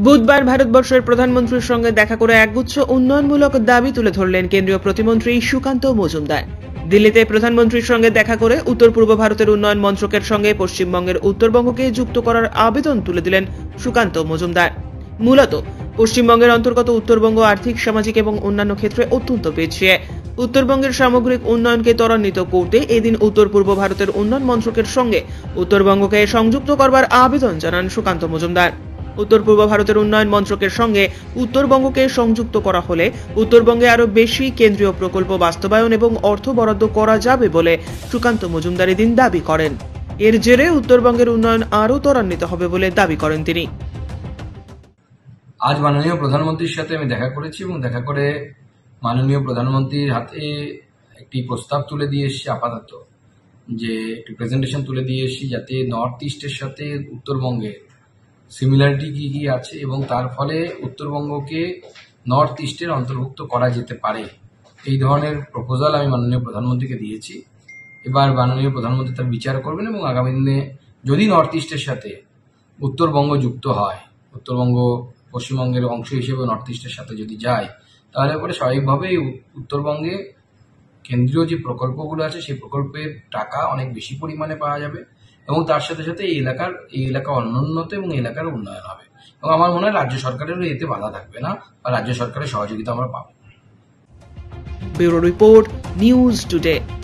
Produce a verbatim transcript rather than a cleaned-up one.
বুধবার ভারতবর্ষের প্রধানমন্ত্রীর সঙ্গে দেখা করে একগুচ্ছ উন্নয়নমূলক দাবি তুলে ধরলেন কেন্দ্রীয় প্রতিমন্ত্রী সুকান্ত মজুমদার। দিল্লিতে প্রধানমন্ত্রীর সঙ্গে দেখা করে উত্তর পূর্ব ভারতের উন্নয়ন মন্ত্রকের সঙ্গে পশ্চিমবঙ্গের উত্তরবঙ্গকে যুক্ত করার আবেদন তুলে দিলেন সুকান্ত মজুমদার। মূলত পশ্চিমবঙ্গের অন্তর্গত উত্তরবঙ্গ আর্থিক, সামাজিক এবং অন্যান্য ক্ষেত্রে অত্যন্ত পিছিয়ে। উত্তরবঙ্গের সামগ্রিক উন্নয়নকে ত্বরান্বিত করতে এদিন উত্তর পূর্ব ভারতের উন্নয়ন মন্ত্রকের সঙ্গে উত্তরবঙ্গকে সংযুক্ত করবার আবেদন জানান সুকান্ত মজুমদার। উত্তর পূর্ব ভারতের উন্নয়ন মন্ত্রকের সঙ্গে উত্তরবঙ্গকে সংযুক্ত করা হলে উত্তরবঙ্গে আরো বেশি কেন্দ্রীয় প্রকল্প বাস্তবায়ন এবং অর্থ বরাদ্দ করা যাবে বলে সুকান্ত মজুমদার এদিন দাবি করেন। এর জেরে উত্তরবঙ্গের উন্নয়ন আরো ত্বরান্বিত হবে বলে দাবি করেন তিনি। আজ মাননীয় প্রধানমন্ত্রীর সাথে আমি দেখা করেছি এবং দেখা করে মাননীয় প্রধানমন্ত্রীর হাতে একটি প্রস্তাব তুলে দিয়ে এসেছি, আপাতত যে একটি প্রেজেন্টেশন তুলে দিয়ে এসেছি যাতে নর্থ ইস্টের সাথে উত্তরবঙ্গে সিমিলারিটি কি কি আছে এবং তার ফলে উত্তরবঙ্গকে নর্থ ইস্টের অন্তর্ভুক্ত করা যেতে পারে, এই ধরনের প্রপোজাল আমি মাননীয় প্রধানমন্ত্রীকে দিয়েছি। এবার মাননীয় প্রধানমন্ত্রী তার বিচার করবেন এবং আগামী দিনে যদি নর্থ ইস্টের সাথে উত্তরবঙ্গ যুক্ত হয়, উত্তরবঙ্গ পশ্চিমবঙ্গের অংশ হিসেবে নর্থ ইস্টের সাথে যদি যায়, তাহলে পরে স্বাভাবিকভাবেই উত্তরবঙ্গে কেন্দ্রীয় যে প্রকল্পগুলো আছে সেই প্রকল্পের টাকা অনেক বেশি পরিমাণে পাওয়া যাবে এবং তার সাথে সাথে এই এলাকার এই এলাকা অনুন্নত এবং এলাকার উন্নয়ন হবে এবং আমার মনে হয় রাজ্য সরকারেরও এতে বাধা থাকবে না বা রাজ্য সরকারের সহযোগিতা আমরা পাবো। Bureau report, news today.